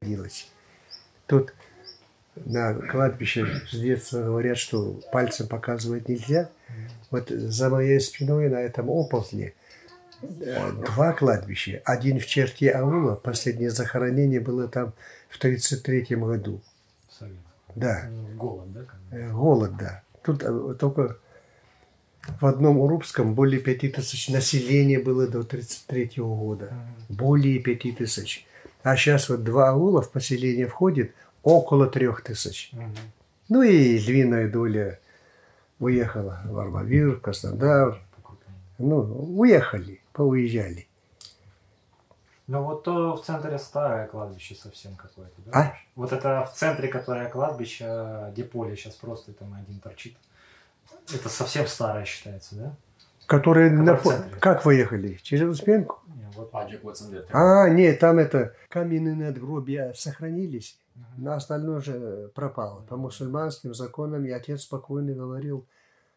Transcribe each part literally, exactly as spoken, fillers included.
делать. Тут на кладбище с детства говорят, что пальцем показывать нельзя. Вот за моей спиной на этом оползне два кладбища. Один в черте аула, последнее захоронение было там в тридцать третьем году. Да. Голод, да? Голод, да. Тут только в одном Урупском более пяти тысяч населения было до тридцать третьего года. Более пяти тысяч. А сейчас вот два аула в поселение входит около трех тысяч. Ну и львиная доля уехала в Армавир, в Краснодар. Ну, уехали, поуезжали. Ну вот то в центре старое кладбище совсем какое-то, да? А? Вот это в центре, которое кладбище, где поле сейчас просто там один торчит. Это совсем старое считается, да? Которые на фо... Как выехали? Через Успенку? Не, вот... А, нет, там это каменные надгробия сохранились, uh-huh. но остальное же пропало. По мусульманским законам, и отец спокойно говорил,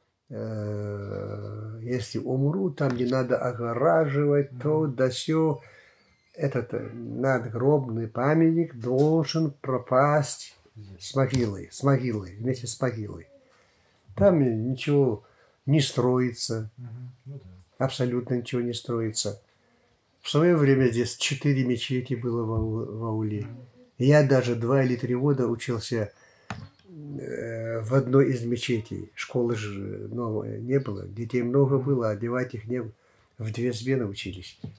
э, если умру, там не надо огораживать, uh-huh. то да сё. Этот надгробный памятник должен пропасть с могилой, с могилой, вместе с могилой. Там ничего не строится, абсолютно ничего не строится. В свое время здесь четыре мечети было в ауле. Я даже два или три года учился в одной из мечетей. Школы же новой не было, детей много было, одевать их не было. В две смены учились.